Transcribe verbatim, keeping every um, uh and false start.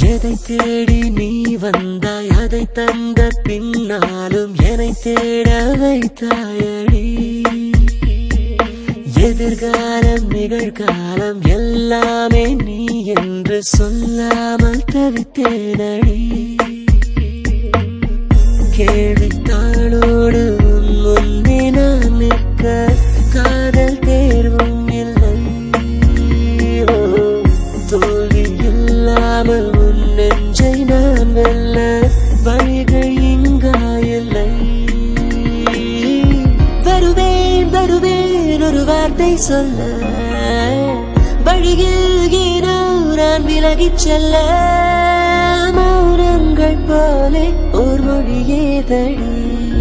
எதை தேடி நீ வந்தாய் அதை தந்த பின்னாலும் என்னை தேட வைத்தாயடி எதிர்காலம் நிகழ்காலம் எல்லாமே நீ என்று சொல்லாமல் தவித்தேனடி கேள்வித்தாளோடு உன் முன்னே நான் நிற்க காதல் தேர்வும் இல்லை தோல்வி இல்லாமல் உன் நெஞ்சை நான் வெல்ல வழிகள் இங்காயில்லை வருவேன் வருவேன் ஒரு வார்த்தை சொல்ல வழியில் ஏனோ நான் விலகிச் செல்ல மௌனங்கள் போலே ஓர் மொழியே தடி